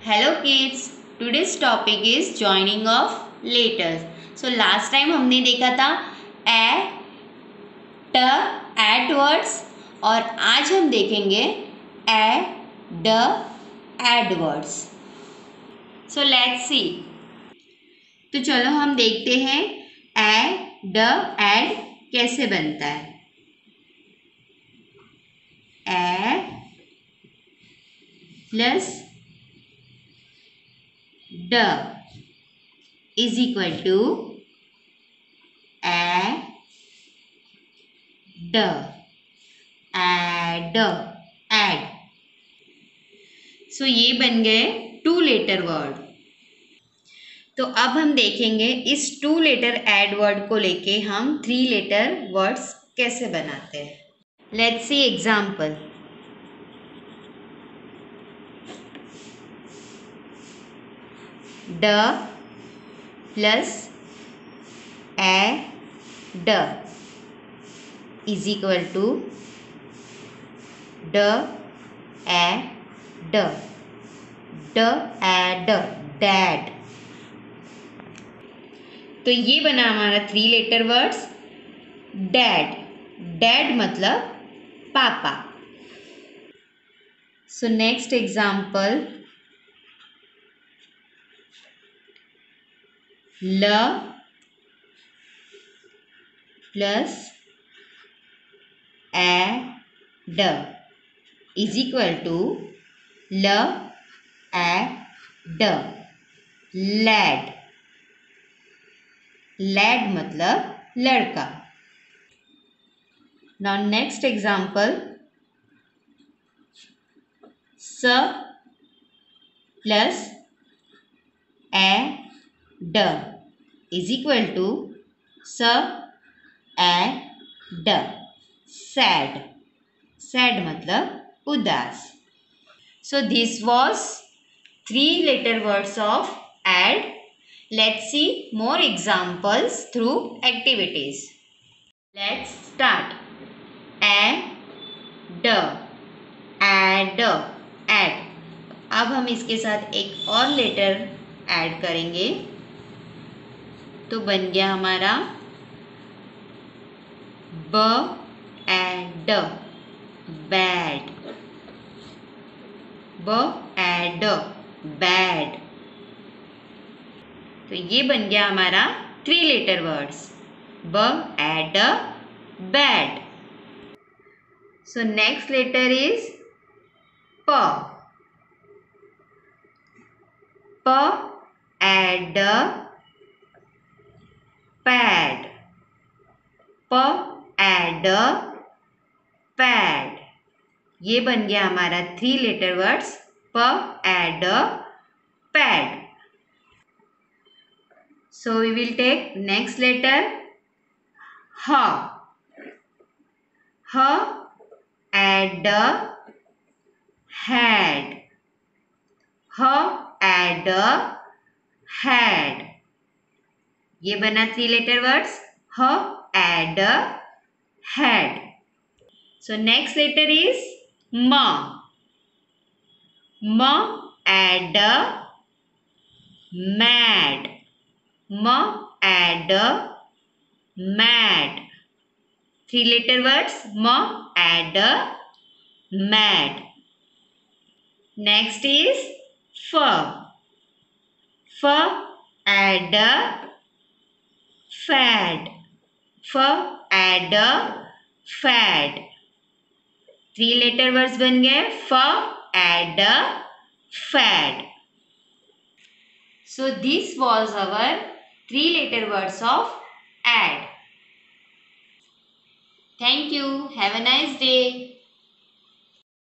Hello kids, today's topic is joining of letters. So last time हमने देखा था ए, ट, एट वर्ड्स और आज हम देखेंगे ए, ड, add words. So let's see. तो चलो हम देखते हैं ए, ड, एड कैसे बनता है. A plus D is equal to add, add. So ये बन गए 2 लेटर वर्ड. तो अब हम देखेंगे इस 2 लेटर एड वर्ड को लेके हम 3 लेटर वर्ड्स कैसे बनाते हैं. Let's see example. D plus ad is equal to D ad, dad. तो ये बना हमारा 3 लेटर वर्ड्स. डैड मतलब पापा. So next example. L plus ad is equal to L ad, lad मतलब लड़का. Now next example. S plus ad is equal to S ad, sad मतलब उदास. So this was 3 letter words of add. Let's see more examples through activities. Let's start. add. अब हम इसके साथ एक और लेटर ऐड करेंगे तो बन गया हमारा B ad, bad. B ad, bad. तो ये बन गया हमारा 3 letter words. B ad, bad. So next letter is P. P ad, pad. P ad, pad. ये बन गया हमारा 3 letter words. P ad, pad. So we will take next letter H. H ad, had. H ad, had. ये बना 3 letter words. H ad, had. So next letter is M. M ad, mad. म ad, mad. 3 letter words. M ad, mad. Next is F. F ad, fad. F ad, fad. 3 letter words बन गए. F ad, fad. So this was our 3 letter words of add. Thank you. Have a nice day.